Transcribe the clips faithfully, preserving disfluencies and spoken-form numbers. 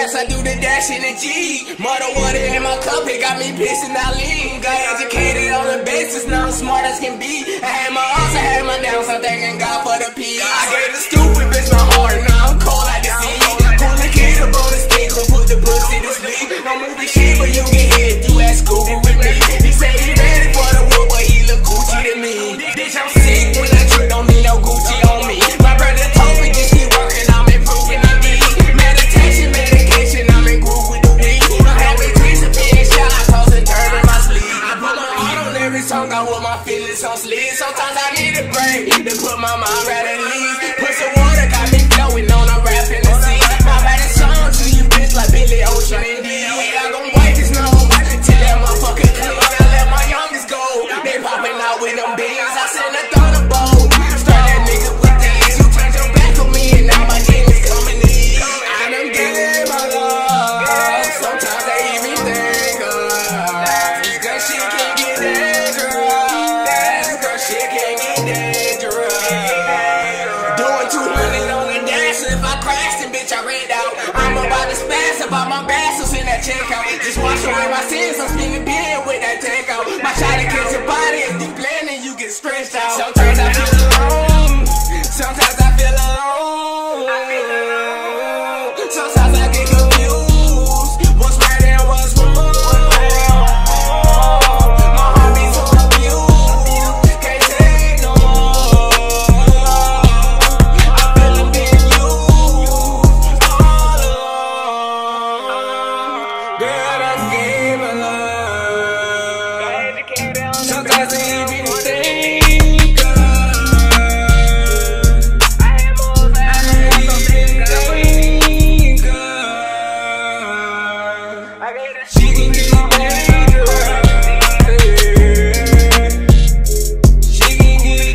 First I do the dash in the G. Mother water in my cup, it got me pissing out lean. Got educated on the basis, now I'm smart as can be. I had my ups, I had my downs, I'm thanking God for the P. I gave the stupid bitch my heart, now I'm cold like the sea. Pull the kid up on the stick, who put the pussy to sleep. No movie shit, but you get hit, you at school with me. He say he ready for the war, but he look Gucci to me. Bitch, I'm sick when I trip, don't need no Gucci on me. My brother told me just keep working, I'm improving the beat. Meditation, medication, I'm in groove with the weed. I'm having dreams of being shot, I toss and turn in my sleep. I put my heart on every song, I want my feelings on sleep. Sometimes I need a break to put my mind right at ease. Put some water, got me flowing on a rap in the sea. My baddest song to you bitch like Billy Ocean indeed. I gon' wipe his nose, wipe it till that motherfucker clean. I let my youngest go, they popping out with them beans. I send a thunderbolt, start that nigga with these. You turned your back on me and now my demons coming in. I done gave my love, sometimes I even think of this good shit can't get dangerous. This good shit can't get dangerous. Doing two hundred on the dash, if I crash then bitch I ran out. I'm about to spaz about my bastards in that checkout. Just wash away my sins, I'm spinning beer with that takeout. My shot to catch your body, if you planning you get stretched out. Sometimes I feel alone, sometimes I feel alone. Sometimes I get confused, what's right and what's wrong. My heart beats so abused, can't take no more. I feel I'm being used all along. Girl, I gave my love, sometimes I even think of she can get dangerous. She can get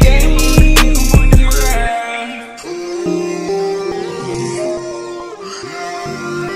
dangerous.